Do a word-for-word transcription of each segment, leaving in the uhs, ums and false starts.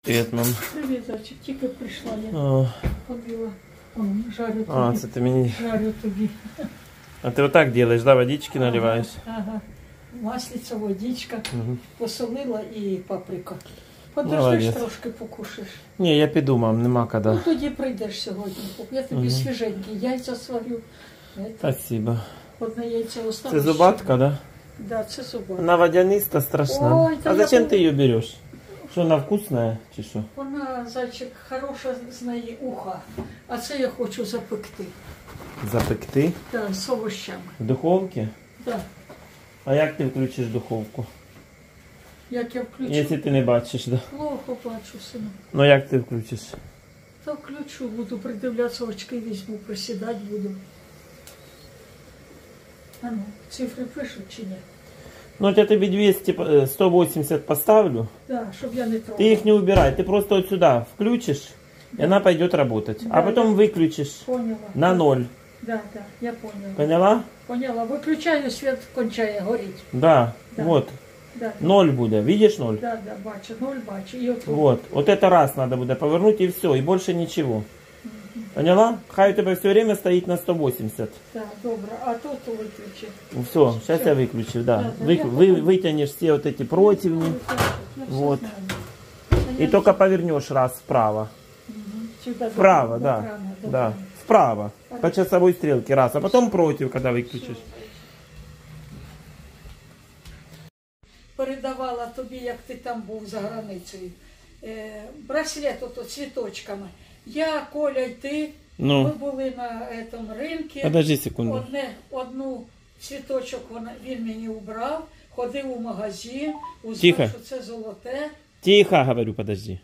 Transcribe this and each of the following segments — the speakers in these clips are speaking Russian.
Привіт, мам. Привіт, зайчик. Тільки прийшла, я О. ходила. Он, жарю тобі. А, це ти мені. Жарю тобі. А ти отак робиш, да? Водички наливаєш? Ага. Маслиця, водичка, Угу. посолила і паприка. Подождеш, Молодець. трошки покушаєш. Ні, я піду, мам, нема Ну коли. тоді прийдеш сьогодні. Я тобі Угу. свіженькі яйця сварю. Это, Спасибо. одне яйце осталось. Це зубатка, да? Да, це зубатка. Она водяниста, страшна. Ой, та А я зачем пом- ты ее берешь? Что, она вкусная, чи що? Вона, зайчик, хороша з неї уха. А це я хочу запекти. Запекти? Да, з овощами. В духовці? Да. А як ти включиш духовку? Як я включу, Якщо ти не бачиш, да? плохо бачу, сину. Ну як ти включиш? То включу, буду придивлятися, очки візьму, присідати буду. А ну, цифри пишуть чи ні? Ну, от я тобі двести, э, сто восемьдесят поставлю. Да, щоб я не Ты трогала. их не убирай, ты просто вот сюда включишь, и она пойдет работать. Да, А потом выключишь Поняла. на ноль. Да, да, я поняла. Поняла? Поняла. Виключаю, світ кончає, горіть. Да, Да. вот. Да, Ноль будет, видишь ноль? да, да, бачу, ноль бачу. І от Вот. Вот это раз надо будет повернуть, и все, и больше ничего. Поняла? Хай у тебя все время стоит на сто восемьдесят. Так, добре. А тут виключи. Все, сейчас я выключу, да. Да, да, Вы, я вы поняла. вытянешь все вот эти противни, Я все Вот. знаю. и только повернешь раз вправо. Мгм. Сюди, до- Вправо, до да. крана, до Да. крана. Вправо. По часовой стрелке раз, а потом против, когда выключишь. Передавала тобі, як ти там був за границею. Е, браслет ото цвіточками. Я, Коля й ти, Ну. ми були на цьому ринку. Подожди секунду. Одне, одну цвіточок вона, він мені убрав, ходив у магазин, узнав, Тихо. що це золоте. Тихо, говорю, подожди.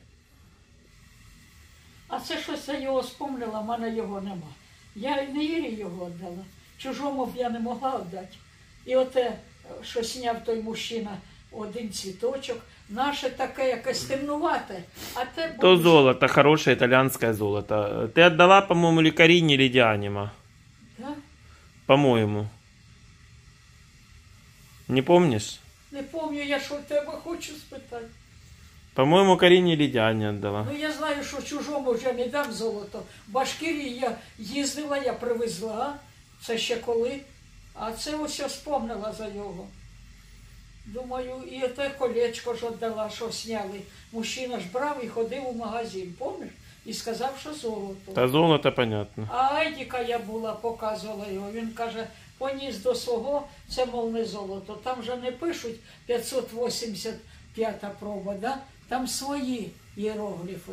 А це щось я його спомнила, в мене його нема. Я й не Ірі його віддала. Чужому б я не могла віддати. І оте, що сняв той мужчина, один цвіточок, наше таке якесь темнувате, а те То будеш- золото, хорошее итальянское золото. Ты отдала, по-моему, или Карине, или Дианима. Да? По-моему. Не помнишь? Не пам'ятаю, я що в тебе хочу спитати. По-моему, Карине или Диане отдала. Ну я знаю, що чужому вже не дам золото. В Башкирії я їздила, я привезла, це ще коли. А це ось я спомнила за його. Думаю, і те колечко ж віддала, що сняли. Мужчина ж брав і ходив у магазин, пам'ятаєш? І сказав, що золото. Та золото понятно. А Айдіка я була, показувала його. Він каже, поніс до свого, це, мов, не золото. Там же не пишуть п'ятсот вісімдесят п'ята проба, да? Там свої іерогліфи.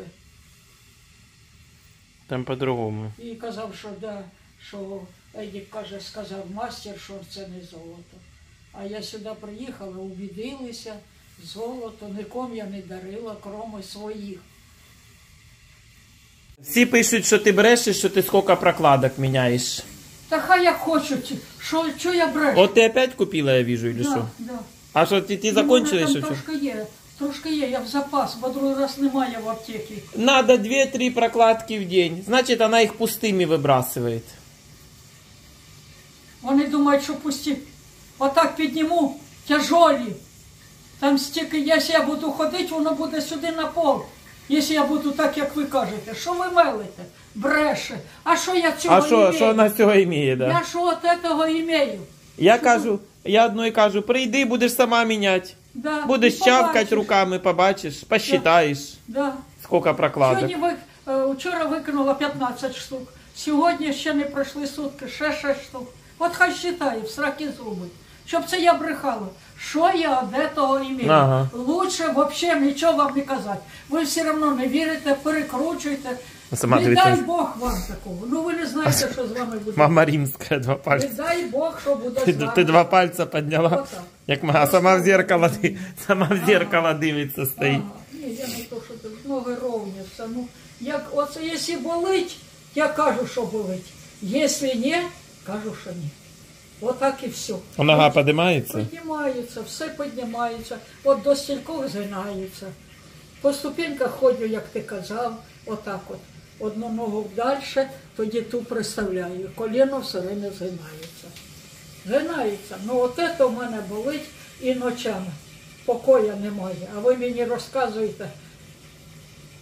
Там по-другому. І казав, що да, що Едік каже, сказав мастер, що це не золото. А я сюди приїхала, убідилися, золото нікому я не дарила, кроме своїх. Всі пишуть, що ти брешеш, що ти скільки прокладок міняєш. Та хай як хочуть, що, що я брешу? От ти опять купила, я вижу, или да, що? да. А що, ти, ти Ну, закончила, мене що? там трошки є, трошки є, я в запас, бо другий раз немає в аптеці. Надо две-три прокладки в день. Значит, она их пустыми выбрасывает. Вони думають, що пусті. Отак підніму, тяжолі. Там стільки, якщо я буду ходити, воно буде сюди на пол. Якщо я буду так, як ви кажете. Що ви мелите? Бреше. А що я цього А що, імею? що вона з цього імеє, да? Я що от цього імею? Я кажу, я одной кажу, прийди, будеш сама міняти. Да. Будеш і чавкати побачиш. руками, побачиш, посчитаєш, Да. скільки прокладок. Сьогодні ви, е, вчора викинула п'ятнадцять штук. Сьогодні ще не пройшли сутки, ще шість штук. От хай вважає, в сраки зробить. Щоб це я брехала. Що я де того імею? Ага. Лучше взагалі нічого вам не казати. Ви все одно не вірите, перекручуйте. Сама не дивіться. дай Бог вам такого. Ну ви не знаєте, що з вами буде. Мама римська, два Не пальці. дай Бог, що буде Ти, з вами. ти два пальця підняла, Отак. як мама, сама в зеркало, ди- сама в зеркало дивиться, стоїть. Ага. Ні, я не то, що тут ноги ровняться. Ну, як, оце, якщо болить, я кажу, що болить. Якщо ні, кажу, що ні. Отак і все. А нога піднімається? Піднімається, все піднімається. От до стількох згинається. По ступеньках ходжу, як ти казав, отак от. Одну ногу далі, тоді ту приставляю. Коліно все время згинається. Згинається. Ну от це в мене болить і ночами. Покоя немає. А ви мені розказуєте,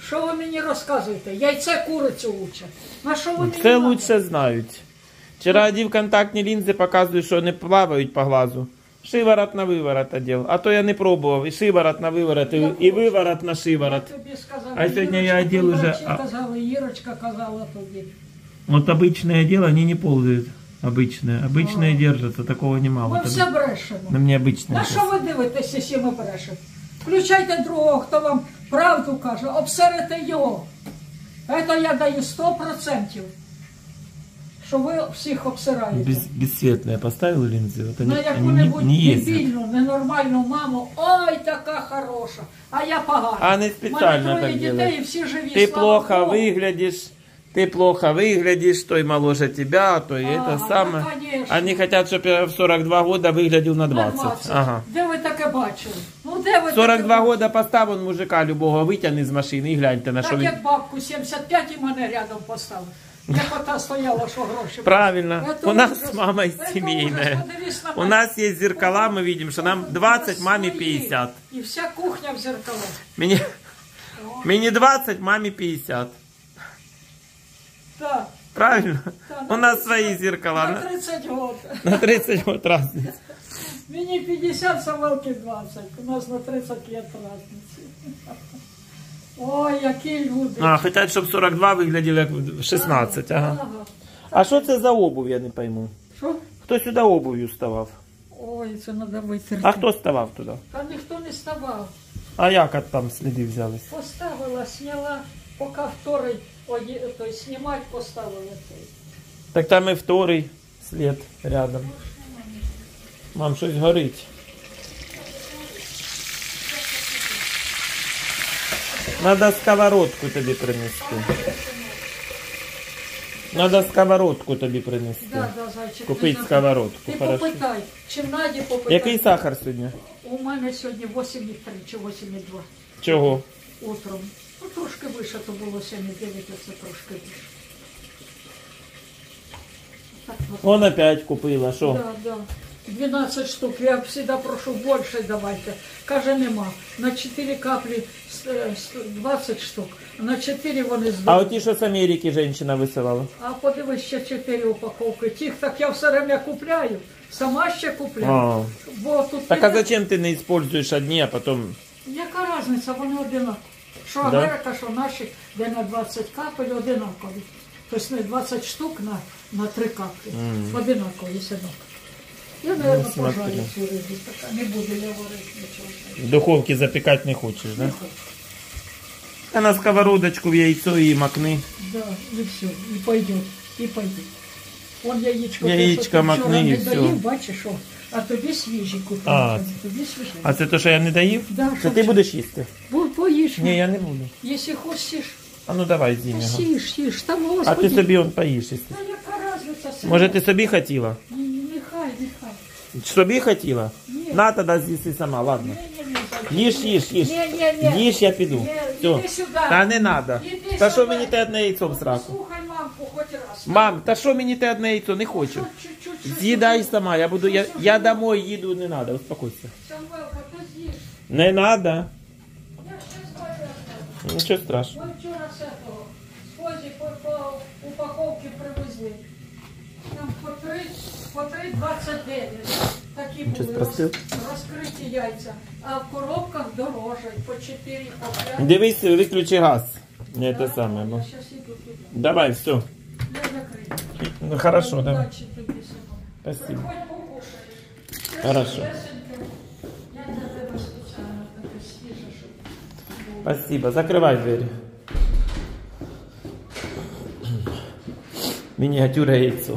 Що ви мені розказуєте? Яйце курицю лучше. На що ви мені Це надо? лучше знають. Вчора одів контактні лінзи, показують, що не плавають по глазу. Шиворот на виворот одів. А то я не пробував. І шиворот на виворот, і, і виворот на шиворот. Я тобі сказала, А сьогодні я Ірочка, одів уже- врачі а- казали, Ірочка казала тобі. Вот обычное дело, они не ползают. Обычные. Обычные держатся, такого нема. Ми Вот все об- брешемо. На мне обычные. На що ви дивитеся, якщо ми брешемо? Включайте другого, хто вам правду каже, обсерете його. Це я даю сто відсотків, що ви всіх обсираєте. Без, бесцветные поставил линзы, вот они, На они не, яку-небудь не ездят. дебільну, ненормальну маму, ой, така хороша, а я погана. А не У специально мене троє так дітей делают. і всі живі, Ты слава плохо Богу. выглядишь, ты плохо выглядишь, то и моложе тебя, то и это Ага, самое. ну, конечно. Они хотят, чтобы я в сорок два года выглядел на На двадцать. двадцять. Ага. Де ви таке бачили? Ну, де ви В сорок таке два бачили? года постав он мужика любого, вытяни из машины и гляньте на Так что вы... як бабку сімдесят п'ять і мене рядом поставив. Як ота стояла, що гроші. Правильно. Это У нас ужас. с мамой Это семейная. ужас. Подивись на У мене. нас есть зеркала, мы видим, что нам двадцать, маме пятьдесят. І вся кухня в зеркалах. Мне, мне двадцать, маме пятьдесят. Так. Правильно? так, У на нас тридцять свои зеркала. На На, тридцять років. на тридцать год разница. Мені п'ятдесят, Самвелки двадцять. У нас на тридцять лет разниці. Ой, які люди. А, хотят, чтобы сорок два выглядел как в шестнадцать. Ага. Ага. А что это за обувь, я не пойму. Що? Кто сюда обувью вставав? Ой, це треба витерти. А хто ставав туди? Та ніхто не ставав. А як от там сліди взялись? Поставила, сняла, поки вторий, оді- той, знімати поставила цей. Так там і вторий слід рядом. Мам, щось горить. Надо сковородку тобі принести. Надо сковородку тобі принести. Да, да, зайчик. Купить ти сковородку, Ти хорошо. попитай, чи в Наді попитай. Який сахар сьогодні? У мене сьогодні вісім і три чи вісім і два Чого? утром. Ну, трошки вище, то було сім і дев'ять, а це трошки вище. Так, от. Вон опять купила, що? Да, да. двенадцать штук. Я всегда прошу больше давайте. Каже, нема. На чотири каплі е, двадцять штук. На чотири вони А здали. оті, що з Америки жінка висилала? А подивись, ще чотири упаковки. Тих так я все время купляю. Сама ще купляю. А. Бо тут Так а є- зачем ти не используєш одні, а потім... Яка різниця, вони одинакові. Що Да? Америка, що наші, де на двадцять капель одинакові. Тобто не двадцять штук на, на три каплі. Одинакові, синок. Я, мабуть, Ну, смотри. пожарю цю рибу. Така не буду я варити нічого. В духовці запікати не хочеш, да? Не хочу. А на сковородочку в яйцо і макни. Да, и все, и пойдет, и пойдет. Вон яичко, Яичко те, що ти макни, вчора і не все. доїв, бачиш, о, а тобі свіжі купили. А. Тобі свіжі. А це то, що я не доїв? Да, Це що ти це? будеш їсти? Бо поїж. Ні, я не буду. Якщо хочеш, А ну давай з'їм то його. сіж, сіж. Там А господи. ти собі он поїш. якщо. Та яка разниця? синок? Може ти собі хотіла? Ні, ні, нехай, нехай. Собі хотіла? Ні. На, тоді з'їси сама, ладно. Ні, ні, ні, зайчик. Їж, їж, їж. Ні, ні, ні. Їж, я піду. Ні, Все. іди сюди. Та не надо. Іди Та що сюди. мені те одне яйцо в сраку? Слухай мамку хоч раз. Мам, та що мені те одне яйцо? Не хочу. Що, чуть-чуть, чуть-чуть. З'їдай сама, я буду, я, я домой їду, не надо, успокойся. Самвелка, ти з'їж. Не надо. Я ще знаю. Нічого страшного. Ми вчора з этого, з Фозі по, по упаковці привезли. Там по три, по три двадцять дев'ять. Такі Щось були простив? роз, розкриті яйця. А в коробках дорожать по чотири, по п'ять. Дивись, виключи газ. Не те саме. Я Ну. щас іду туди. Давай, все. Я закрию. Ну хорошо, давай. Удачі тобі, синок. Спасибо. Приходь покушай. Хорошо. Лесенько, я для тебе спеціально таке свіже, щоб було. Спасибо. Закрывай двери. Миниатюра яйцо.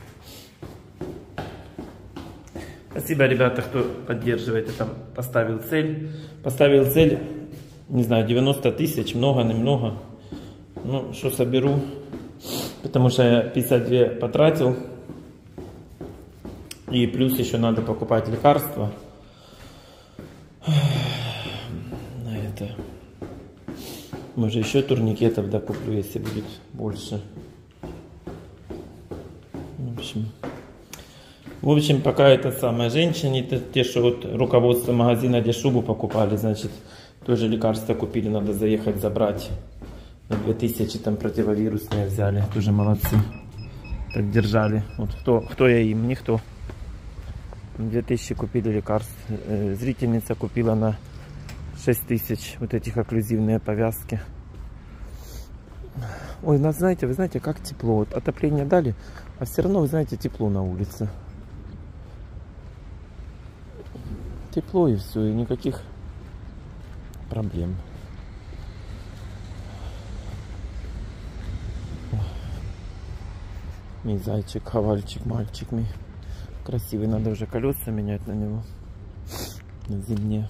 Спасибо, ребята, кто поддерживает. Я там поставил цель. Поставил цель, не знаю, девяносто тысяч, много, немного. Ну, что соберу. Потому что я пятьдесят два потратил. И плюс еще надо покупать лекарства. На это. Может, еще турникетов докуплю, если будет больше. В общем, в общем, пока это самое. Женщине, те, те, что вот руководство магазина, где шубу покупали, значит, тоже лекарства купили, надо заехать забрать. две тысячи там противовирусные взяли. Тоже молодцы. Так держали. Вот кто, кто я им? Никто. две тысячи купили лекарств. Зрительница купила на шесть тысяч вот этих окклюзивные повязки. Ой, ну знаете, вы знаете, как тепло. Вот отопление дали, а все равно, вы знаете, тепло на улице. Тепло и все, и никаких проблем. Мой зайчик, хавальчик, мальчик мой. Красивый, надо уже колеса менять на него. На зимние.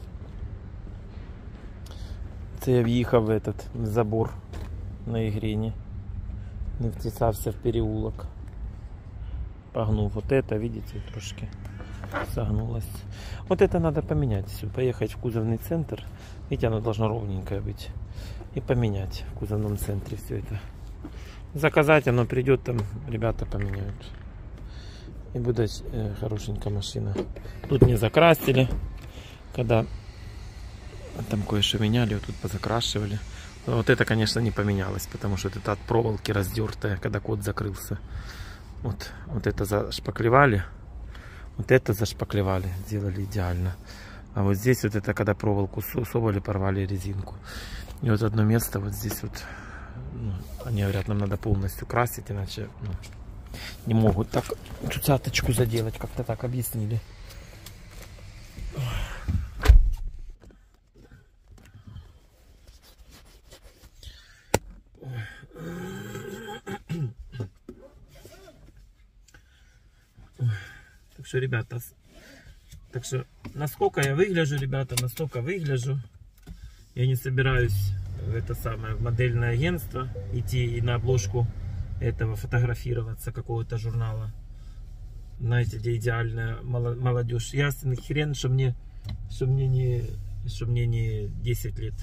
Це я в'їхав в этот в забор на Ігріні. Не втесався в переулок. Погнул вот это, видите, трошки согнулось. Вот это надо поменять все. Поехать в кузовный центр. Видите, оно должно ровненькое быть. И поменять в кузовном центре все это. Заказать, оно придет, там ребята поменяют. И будет э, хорошенькая машина. Тут не закрасили. Когда там кое-что меняли, вот тут позакрашивали. Но вот это, конечно, не поменялось, потому что это от проволоки раздертая, когда код закрылся. Вот, вот это зашпаклевали. Вот это зашпаклевали, сделали идеально. А вот здесь вот это, когда проволоку соболи, порвали резинку. И вот одно место вот здесь вот, ну, они говорят, нам надо полностью красить, иначе ну, не могут так цацаточку заделать, как-то так объяснили. Так что, ребята, так что, насколько я выгляжу, ребята, настолько выгляжу. Я не собираюсь в это самое, в модельное агентство идти и на обложку этого фотографироваться, какого-то журнала. Знаете, где идеальная молодежь. Ясный хрен, что мне, что мне не, что мне не десять лет.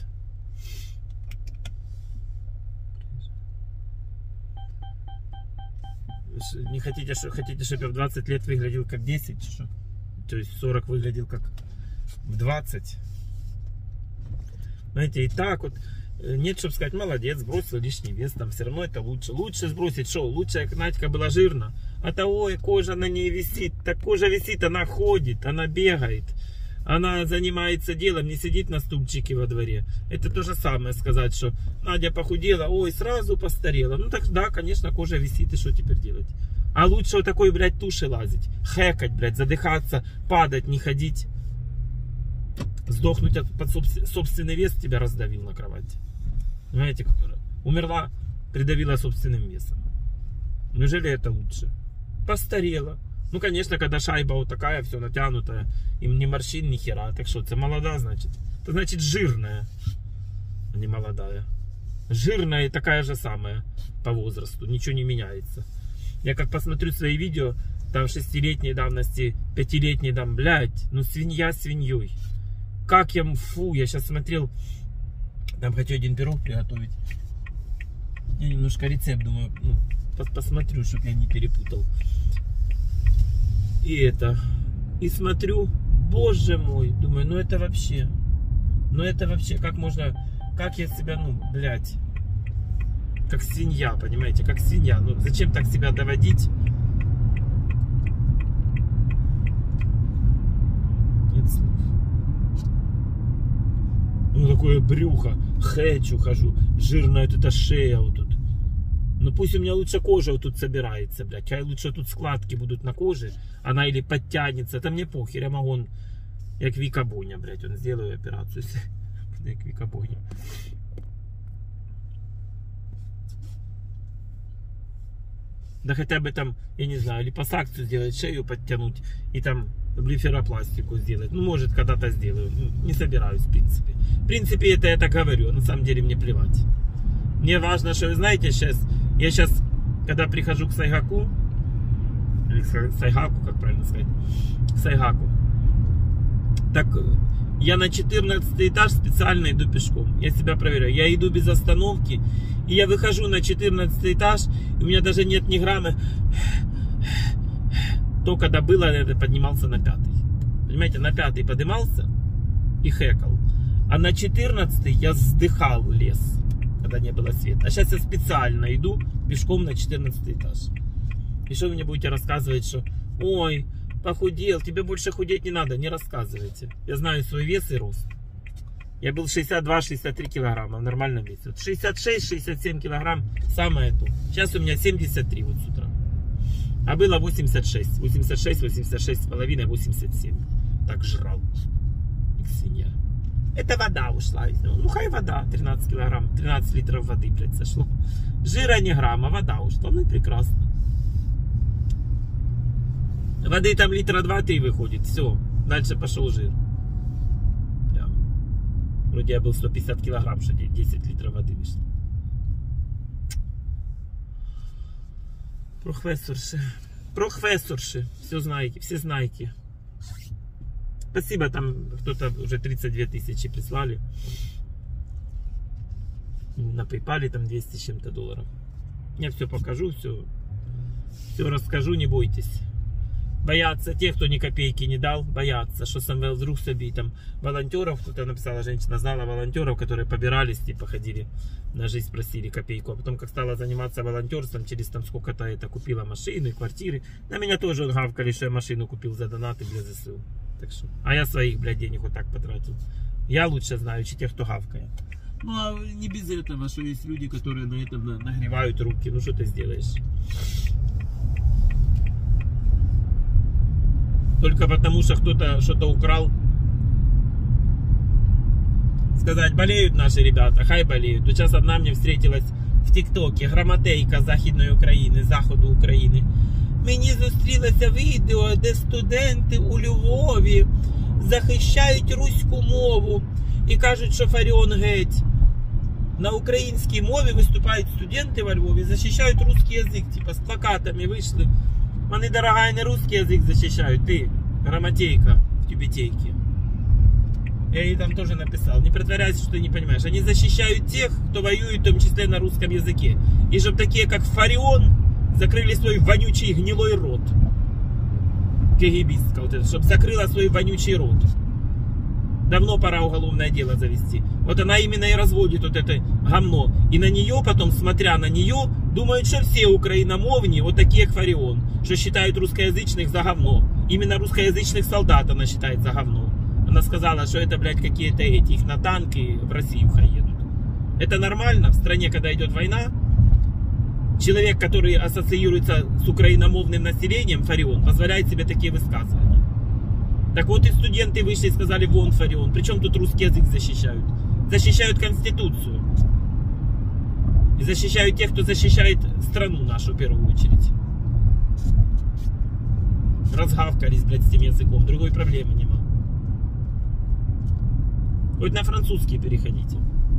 Не хотите, что хотите, чтобы я в двадцать лет выглядел как десять, что? То есть сорок выглядел как в двадцать. Знаете, и так вот, нет, чтобы сказать, молодец, сбросил лишний вес, там все равно это лучше. Лучше сбросить, что? Лучше, как Надька была жирна. А того и кожа на ней висит. Так кожа висит, она ходит, она бегает. Она занимается делом, не сидит на стульчике во дворе. Это то же самое сказать, что Надя похудела, ой, сразу постарела. Ну так да, конечно, кожа висит, и что теперь делать? А лучше вот такой, блядь, туши лазить, хэкать, блядь, задыхаться, падать, не ходить. Сдохнуть от, под собственный вес, тебя раздавил на кровати. Знаете, как умерла, придавила собственным весом. Неужели это лучше? Постарела. Ну, конечно, когда шайба вот такая, все натянутая, им ни морщин, ни хера. Так что, это молода, значит? Это значит жирная, а не молодая. Жирная и такая же самая по возрасту. Ничего не меняется. Я как посмотрю свои видео, там шестилетней давности, пятилетней, там, блядь, ну свинья свиньей. Как я, фу, я сейчас смотрел, там хочу один пирог приготовить. Я немножко рецепт, думаю, ну, посмотрю, чтобы я не перепутал. И это, и смотрю, боже мой, думаю, ну это вообще, ну это вообще, как можно, как я себя, ну, блядь, как свинья, понимаете, как свинья, ну зачем так себя доводить? Нет слов. Ну такое брюхо, хэчу хожу, жирная вот эта шея вот тут. Ну пусть у меня лучше кожа вот тут собирается, блядь. Чай лучше тут складки будут на коже. Она или подтянется. Это мне похер. Я могу, он, як Вика Боня, блядь. Он сделаю операцию. Як Вика Боня. Да хотя бы там, я не знаю, липосакцию сделать, шею подтянуть. И там блефаропластику сделать. Ну, может, когда-то сделаю. Не собираюсь, в принципе. В принципе, это я так говорю. А на самом деле мне плевать. Мне важно, что вы знаете, сейчас, я сейчас, когда прихожу к Сайгаку, или к Сайгаку, как правильно сказать, к Сайгаку, так я на четырнадцатый этаж специально иду пешком, я себя проверяю, я иду без остановки, и я выхожу на четырнадцатый этаж, и у меня даже нет ни грамма, то когда было, это поднимался на пятый, понимаете, на пятый поднимался и хэкал, а на четырнадцатый я вздыхал лес. когда не было света. А сейчас я специально иду пешком на четырнадцатый этаж. И что вы мне будете рассказывать, что ой, похудел, тебе больше худеть не надо. Не рассказывайте. Я знаю свой вес и рост. Я был шестьдесят два — шестьдесят три килограмма в нормальном весе. шестьдесят шесть — шестьдесят семь килограмм самое то. Сейчас у меня семьдесят три вот с утра. А было восемьдесят шесть. восемьдесят шесть, восемьдесят шесть с половиной, восемьдесят семь. Так жрал. Как свинья. Это вода ушла. Ну хай вода. тринадцать килограмм. тринадцать литров воды, блядь, сошло. Жира не грамма, вода ушла. Ну и прекрасно. Воды там литра два-три выходит. Все. Дальше пошел жир. Прям. Вроде я был сто пятьдесят килограмм, что десять литров воды вышло. Профессорши. Профессорши. Все знаете. Все знаете. Спасибо, там кто-то уже тридцать две тысячи прислали. На PayPal там двести с чем-то долларов. Я все покажу, все, все расскажу, не бойтесь. Боятся те, кто ни копейки не дал, боятся, что сам вдруг себе там волонтеров, кто-то написала, женщина знала волонтеров, которые побирались, типа ходили на жизнь, просили копейку. А потом, как стала заниматься волонтерством, через там сколько-то это купила машины, квартиры. На меня тоже он гавкали, что я машину купил за донаты для ЗСУ. Так что, а я своих, блядь, денег вот так потратил. Я лучше знаю, чем тех, кто гавкает. Ну, а не без этого, что есть люди, которые на этом нагревают руки. Ну, что ты сделаешь? Только потому, что кто-то что-то украл. Сказать, болеют наши ребята, хай болеют. Вот сейчас одна мне встретилась в ТикТоке, грамотейка Західної України, Заходу України. Мені зустрілося відео, де студенти у Львові захищають руську мову і кажуть, що Фаріон геть. На українській мові виступають студенти во Львові, захищають русский язик, типа з плакатами вийшли. Вони, дорогая, не русский язык защищают, ты, грамотейка в тюбетейке. Я ей там тоже написал, не притворяйся, что ты не понимаешь. Они защищают тех, кто воюет, в том числе на русском языке. И чтобы такие, как Фарион, закрыли свой вонючий гнилой рот. КГБистка вот это, чтобы закрыла свой вонючий рот. Давно пора уголовное дело завести. Вот она именно и разводит вот это говно. И на нее потом, смотря на нее, думают, что все украиномовни вот такие, как Фарион. Что считают русскоязычных за говно. Именно русскоязычных солдат она считает за говно. Она сказала, что это, блядь, какие-то эти, их на танки в Россию едут. Это нормально в стране, когда идет война? Человек, который ассоциируется с украиномовным населением, Фарион, позволяет себе такие высказывания. Так вот и студенты вышли и сказали, вон Фарион. Причем тут русский язык защищают? Защищают Конституцию. И защищают тех, кто защищает страну нашу в первую очередь. Разгавкались, блядь, с тем языком. Другой проблемы нема. Хоть на французский переходите.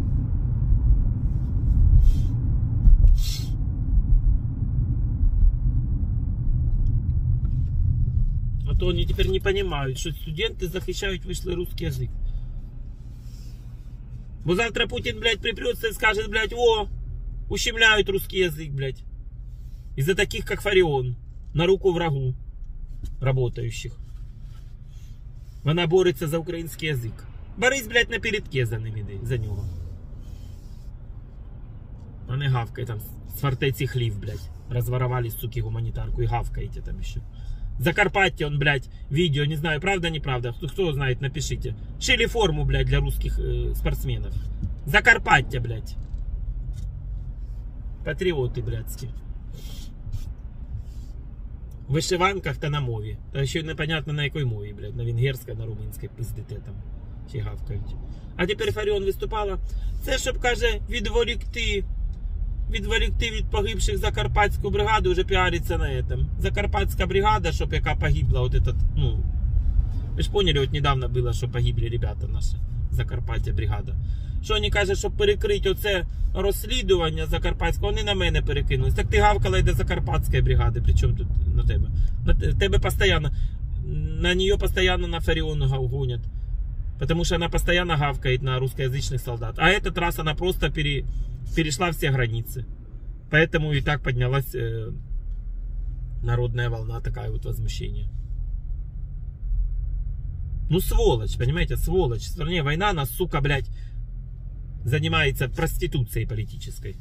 А то они теперь не понимают, что студенты захищают вышлый русский язык. Бо завтра Путин, блядь, припрется и скажет, блядь, о, ущемляют русский язык, блядь. Из-за таких, как Фарион, на руку врагу работающих. Она борется за украинский язык. Борись, блядь, на передке за ними, за него. А не гавкай там с фортеці хлів, блядь. Разворовали, суки, гуманитарку и гавкаете там еще. Закарпатье, он, блядь, видео, не знаю, правда, неправда, кто, кто знает, напишите. Шили форму, блядь, для русских э, спортсменов. Закарпатье, блядь. Патриоты, блядские. В вишиванках-то на мові. Та ще непонятно на якій мові, блядь. На венгерській, на румунській, пиздите там. Ще гавкають. А тепер Фаріон виступала. Це, щоб, каже, відволікти. Відволікти від погибших Закарпатську бригаду, вже піариться на этом. Закарпатська бригада, щоб яка погибла, вот этот, ну... Ви ж поняли, от недавно було, що погибли ребята наші. Закарпаття бригада. Що вони кажуть, щоб перекрити оце розслідування Закарпатського, вони на мене перекинулись. Так ти гавкала і до Закарпатської бригади, причому тут на тебе. На тебе постійно, на нее постоянно на Фариона гонят. Потому что она постоянно гавкает на русскоязычных солдат. А этот раз она просто пере, перешла все границы. Поэтому и так поднялась э, народная волна, такая вот возмущение. Ну сволочь, понимаете, сволочь. В стране война, нас, сука, блядь, занимается проституцией политической.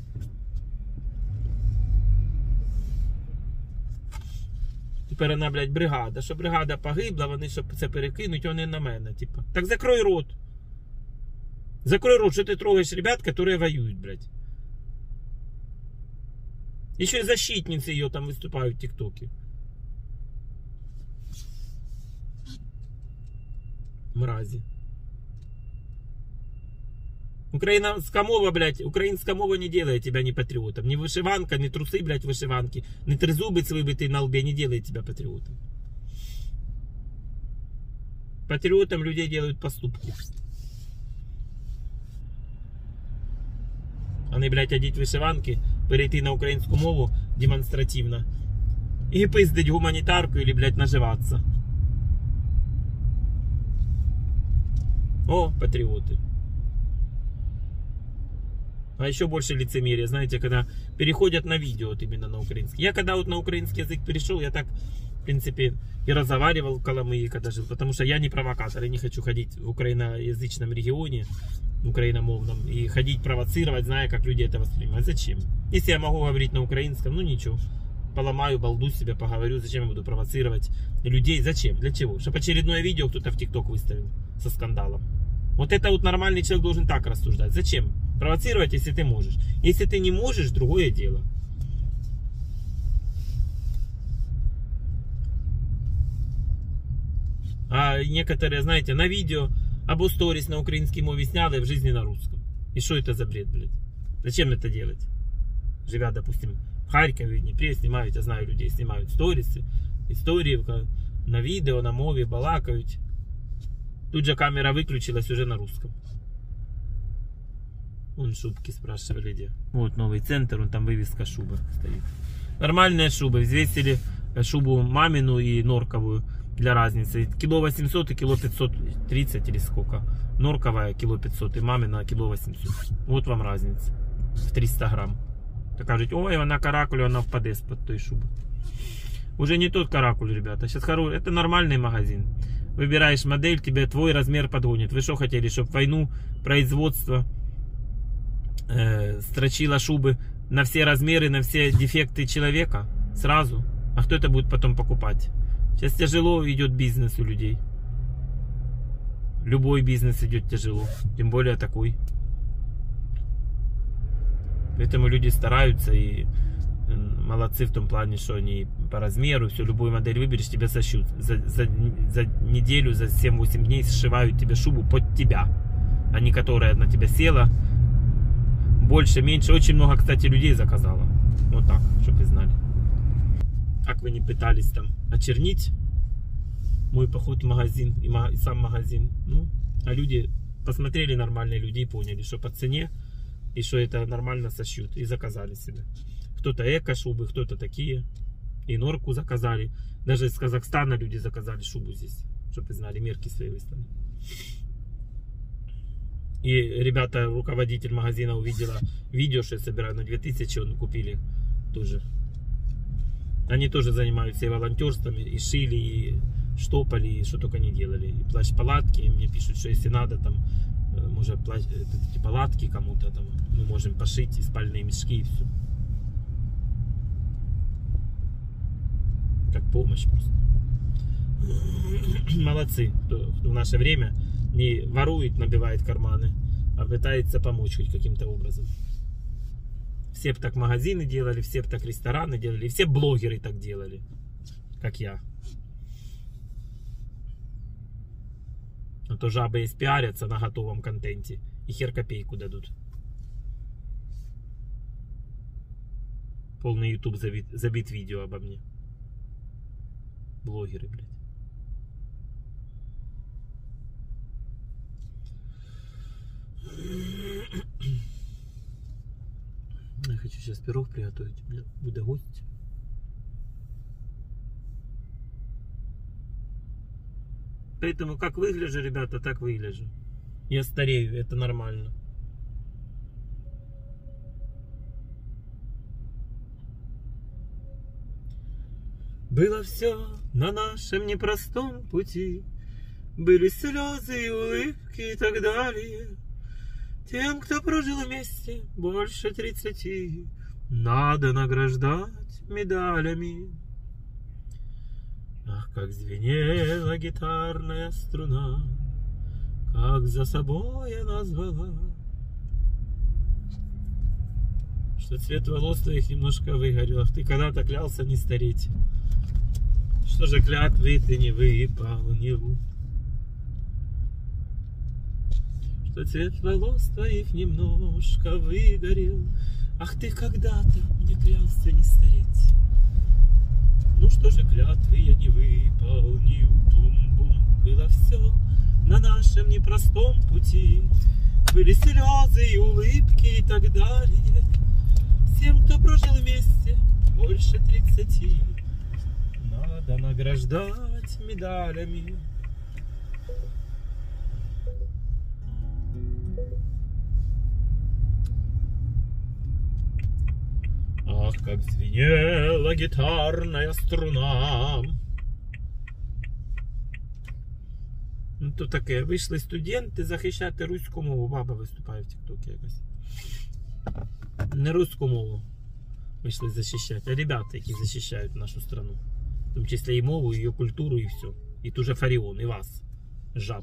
Тепер вона, блядь, бригада. Що бригада погибла, вони, щоб це перекинуть, вони на мене, типа. Так закрой рот. Закрой рот, что ты трогаешь ребят, которые воюют, блядь. Еще и защитницы ее там выступают в ТикТоке. Мрази. Украинская мова, блядь, украинская мова не делает тебя не патриотом. Ни вышиванка, ни трусы, блядь, вышиванки, ни трезубец выбитый на лбе не делает тебя патриотом. Патриотом людей делают поступки. Вони, блядь, одіть вишиванки, перейти на українську мову демонстративно і пиздить гуманітарку или, блядь, наживаться. О, патриоты. А еще больше лицемерия, знаете, когда переходят на видео вот именно на украинский. Я когда вот на украинский язык перешел, я так, в принципе, и разговаривал в Коломые, когда жил, потому что я не провокатор, я не хочу ходить в украиноязычном регионе, украиномовном, и ходить провоцировать, зная, как люди это воспринимают. Зачем? Если я могу говорить на украинском, ну ничего. Поломаю, балду себя, поговорю. Зачем я буду провоцировать людей? Зачем? Для чего? Чтобы очередное видео кто-то в ТикТок выставил со скандалом. Вот это вот нормальный человек должен так рассуждать. Зачем? Провоцировать, если ты можешь. Если ты не можешь, другое дело. А некоторые, знаете, на видео або сторис на украинской мове сняли, в жизни на русском. И что это за бред, блядь? Зачем это делать? Живя, допустим, в Харькове, в Днепре, снимают, я знаю, людей снимают сторисы, истории на видео, на мове, балакают. Тут же камера выключилась уже на русском. Вон шубки спрашивали где. Вот новый центр, вон там вывеска шубы стоит. Нормальные шубы. Взвесили шубу мамину и норковую для разницы. Кило восемьсот и кило пятьсот тридцать или сколько. Норковая кило пятьсот и мамина кило восемьсот. Вот вам разница. В триста грамм. Так кажуть, ой, она каракуль, она впаде под той шубы. Уже не тот каракуль, ребята. Сейчас хороший. Это нормальный магазин. Выбираешь модель, тебе твой размер подгонит. Вы что хотели, чтобы войну, производство э, строчило шубы на все размеры, на все дефекты человека? Сразу. А кто это будет потом покупать? Сейчас тяжело идет бизнес у людей. Любой бизнес идет тяжело. Тем более такой. Поэтому люди стараются и молодцы в том плане, что они по размеру, все, любую модель выберешь, тебя сошьют. За, за, за неделю, за семь-восемь дней сшивают тебе шубу под тебя. А не которая на тебя села. Больше, меньше. Очень много, кстати, людей заказало. Вот так, чтобы вы знали. Как вы не пытались там очернить мой поход в магазин и, ма и сам магазин. Ну, а люди посмотрели, нормальные люди, и поняли, что по цене и что это нормально сошьют. И заказали себе. Кто-то эко-шубы, кто-то такие. И норку заказали. Даже из Казахстана люди заказали шубу здесь. Чтобы вы знали, мерки свои выставили. И ребята, руководитель магазина увидела видео, что я собираю на две тысячи, он купили тоже. Они тоже занимаются и волонтерствами, и шили, и штопали, и что только не делали. И плащ-палатки, и мне пишут, что если надо, там, может, плащ, эти палатки кому-то, там, мы можем пошить, и спальные мешки, и все. Как помощь просто. Молодцы, кто в наше время не ворует, набивает карманы, а пытается помочь хоть каким-то образом. Все бы так магазины делали, все бы так рестораны делали, все блогеры так делали, как я. А то жабы испиарятся на готовом контенте и хер копейку дадут. Полный YouTube забит, забит видео обо мне. Блогеры, блядь. Я хочу сейчас пирог приготовить. У меня будет гость. Поэтому как выгляжу, ребята, так выгляжу. Я старею, это нормально. Было все на нашем непростом пути. Были слезы и улыбки и так далее. Тем, кто прожил вместе больше тридцати, надо награждать медалями. Ах, как звенела гитарная струна, как за собой она звала, что цвет волос твоих немножко выгорел. Ах, ты когда-то клялся не стареть. Что же клятвы ты не выполнил? Что цвет волос твоих немножко выгорел. Ах, ты когда-то мне клялся не стареть. Ну что же клятвы я не выполнил? Тум-бум. Было все на нашем непростом пути. Были слезы и улыбки и так далее. Всем, кто прожил вместе больше тридцати, надо награждать медалями. Ах, как звенела гитарная струна. Ну, то таке, вийшли студенти захищати руську мову. Баба виступає в тіктокі якось. Не руську мову вийшли захищати, а ребята, які захищають нашу страну. В тому числі і мову, і її культуру, і все. І ту же Фаріон, і вас, жаб.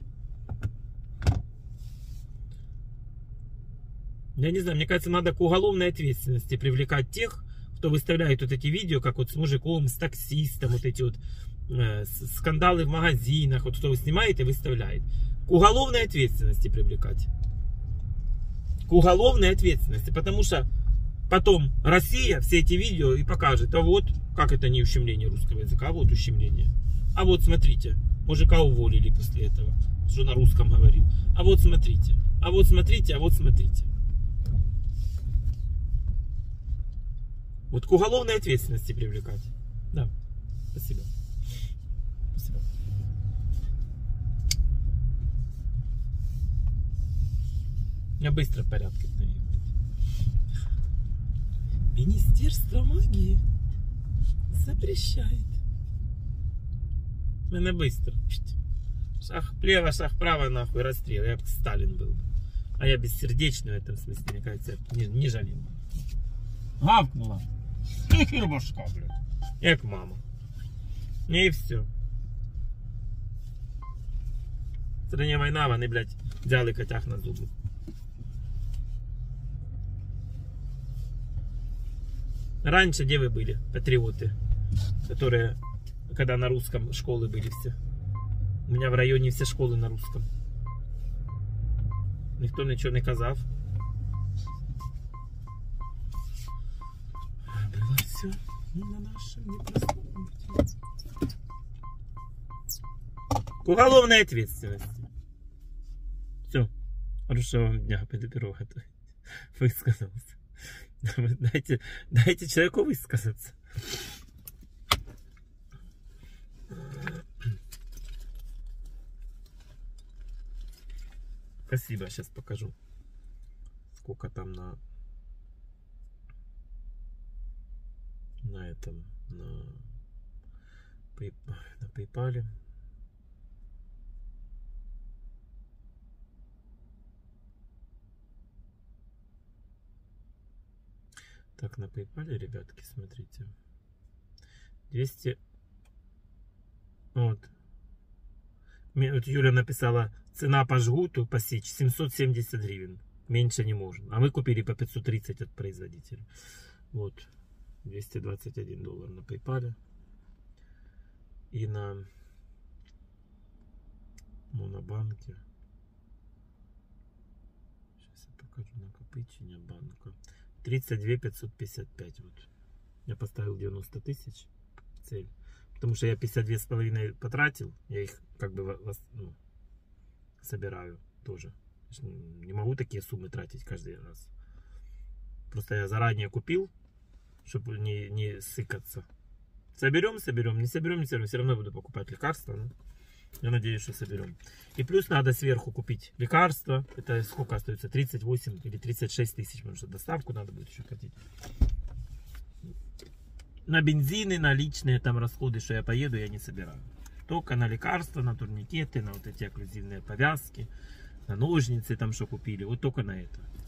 Я не знаю, мне кажется, надо к уголовной ответственности привлекать тех, кто выставляет вот эти видео, как вот с мужиком, с таксистом, вот эти вот э, скандалы в магазинах, вот кто снимает и выставляет. К уголовной ответственности привлекать. К уголовной ответственности, потому что потом Россия все эти видео и покажет, а вот, как это не ущемление русского языка, а вот ущемление. А вот смотрите, мужика уволили после этого, что на русском говорил. А вот смотрите, а вот смотрите, а вот смотрите. Вот к уголовной ответственности привлекать. Да, спасибо. Спасибо. Я быстро в порядке. Министерство магии запрещает. Мене быстро. Шах влево, шах вправо, нахуй, расстрел. Я бы Сталин был. А я бессердечный в этом смысле, мне кажется, не, не жалел. Гавкнула. Хер башка, блядь. Як мама. И все. В стране война, вони, блядь, взяли котях на зубы. Раньше где вы были, патриоты, которые, когда на русском школы были все? У меня в районе все школы на русском. Никто ничего не казав. Было все на нашем непростом пути. К уголовной ответственности. Все. Хорошего вам дня, пойду пирог готовить. Высказался. Дайте, дайте человеку высказаться. Спасибо, сейчас покажу, сколько там на на этом на, на PayPal. Так, на PayPal, ребятки, смотрите. двести. Вот. Вот Юля написала, цена по жгуту посечь семьсот семьдесят гривен. Меньше не можно. А мы купили по пятьсот тридцать от производителя. Вот. двести двадцать один доллар на PayPal. И на Монобанке. Сейчас я покажу накопичение банка. тридцать две пятьсот пятьдесят пять. Вот. Я поставил девяносто тысяч цель. Потому что я пятьдесят две с половиной потратил. Я их как бы ну, собираю тоже. Не могу такие суммы тратить каждый раз. Просто я заранее купил, чтобы не, не сыкаться. Соберем, соберем, не соберем, не соберем. Все равно буду покупать лекарства. Ну, я надеюсь, что соберем. И плюс надо сверху купить лекарства. Это сколько остается? тридцать восемь или тридцать шесть тысяч. Потому что доставку надо будет еще платить. На бензины, на личные там расходы, что я поеду, я не собираю. Только на лекарства, на турникеты, на вот эти окклюзивные повязки. на ножницы там что купили, вот только на это.